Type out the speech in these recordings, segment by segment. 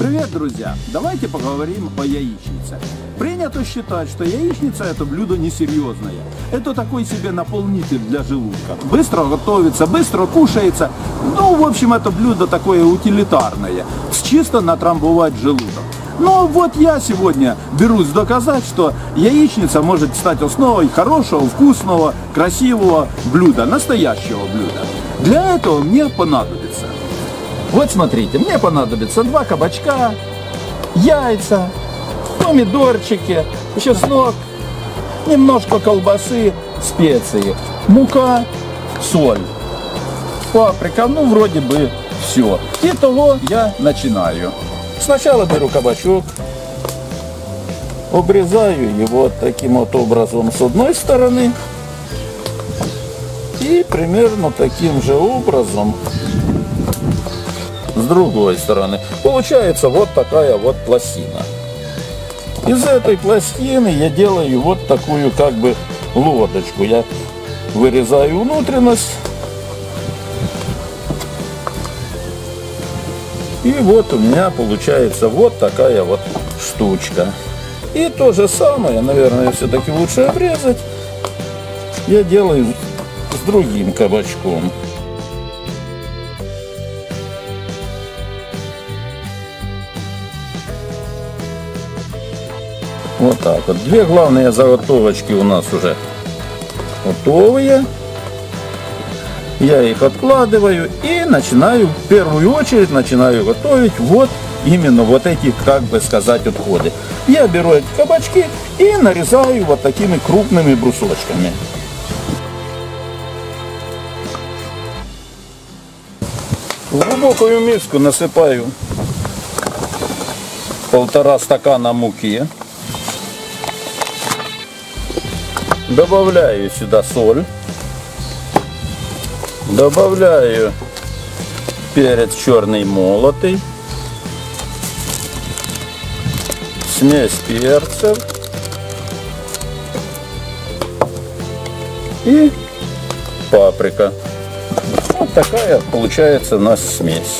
Привет, друзья! Давайте поговорим о яичнице. Принято считать, что яичница – это блюдо несерьезное. Это такой себе наполнитель для желудка. Быстро готовится, быстро кушается. Ну, в общем, это блюдо такое утилитарное. Чисто натрамбовать желудок. Но вот я сегодня берусь доказать, что яичница может стать основой хорошего, вкусного, красивого блюда, настоящего блюда. Для этого мне понадобится. Вот смотрите, мне понадобится 2 кабачка, яйца, помидорчики, чеснок, немножко колбасы, специи, мука, соль, паприка, ну вроде бы все. Итого я начинаю. Сначала беру кабачок, обрезаю его таким вот образом с одной стороны и примерно таким же образом с другой стороны. Получается вот такая вот пластина. Из этой пластины я делаю вот такую как бы лодочку. Я вырезаю внутренность. И вот у меня получается вот такая вот штучка. И то же самое, наверное, все-таки лучше обрезать, я делаю с другим кабачком. Вот так вот. 2 главные заготовочки у нас уже готовые. Я их откладываю и начинаю, в первую очередь, начинаю готовить вот именно вот эти, как бы сказать, отходы. Я беру эти кабачки и нарезаю вот такими крупными брусочками. В глубокую миску насыпаю 1,5 стакана муки. Добавляю сюда соль. Добавляю перец черный молотый. Смесь перцев. И паприка. Вот такая получается у нас смесь.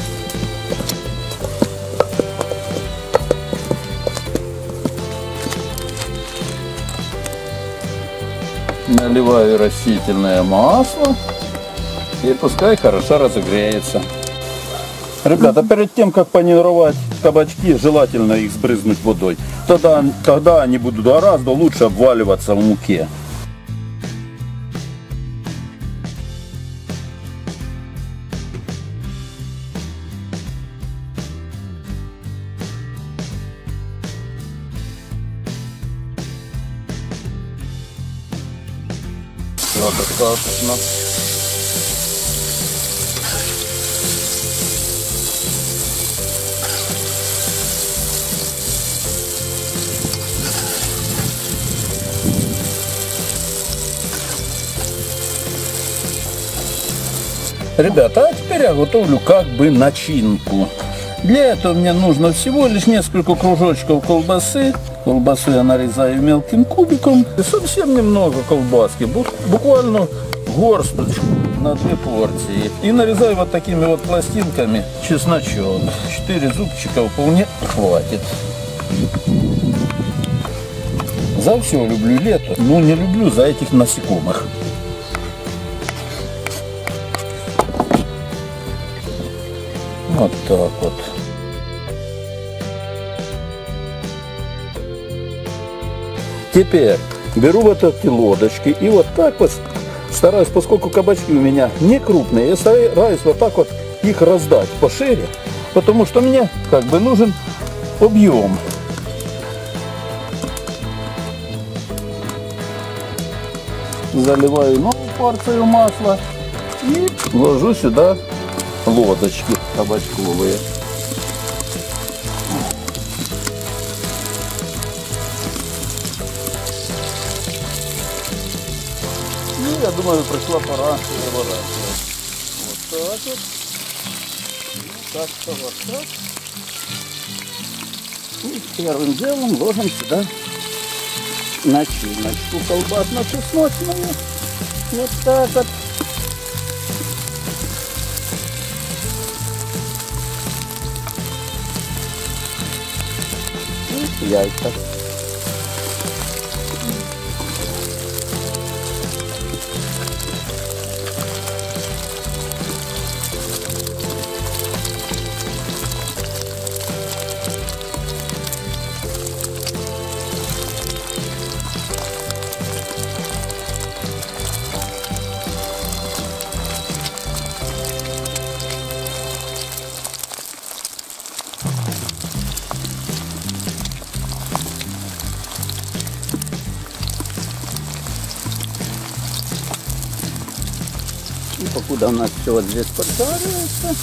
Наливаю растительное масло и пускай хорошо разогреется. Ребята, перед тем как панировать кабачки, желательно их сбрызнуть водой. Тогда они будут гораздо лучше обваливаться в муке. Вот достаточно. Ребята, а теперь я готовлю как бы начинку. Для этого мне нужно всего лишь несколько кружочков колбасы. Колбасу я нарезаю мелким кубиком. И совсем немного колбаски, буквально горсточку на 2 порции. И нарезаю вот такими вот пластинками чесночок. 4 зубчика вполне хватит. За все люблю лето, но не люблю за этих насекомых. Вот так вот. Теперь беру вот эти лодочки и вот так вот стараюсь, поскольку кабачки у меня не крупные, я стараюсь вот так вот их раздать пошире, потому что мне как бы нужен объем. Заливаю новую порцию масла и ложу сюда лодочки кабачковые. Ну, я думаю, пришла пора переворачивать. Вот так вот. Так, вот так. И первым делом ложим сюда начиночку колбасно-чесночную. Вот так вот. яйца. И покуда у нас все вот здесь поджаривается,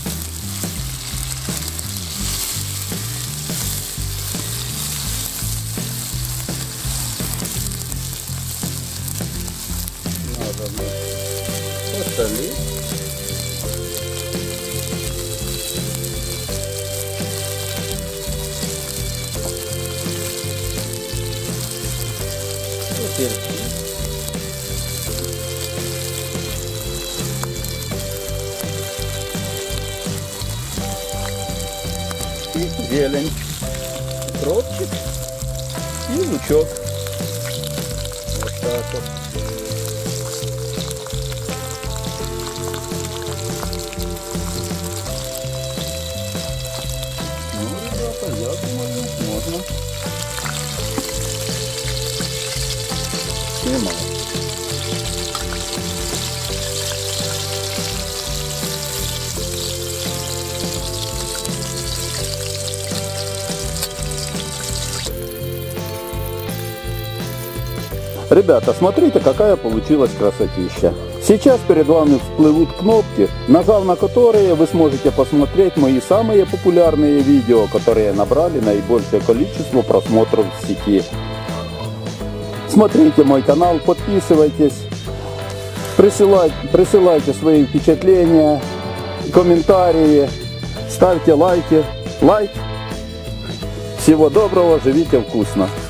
надо посолить. Поперчить. Зелень, укропчик и лучок. Вот так вот. Ну, ребята, я думаю, можно снимать. Ребята, смотрите, какая получилась красотища. Сейчас перед вами всплывут кнопки, нажав на которые вы сможете посмотреть мои самые популярные видео, которые набрали наибольшее количество просмотров в сети. Смотрите мой канал, подписывайтесь, присылайте свои впечатления, комментарии, ставьте лайки. Всего доброго, живите вкусно.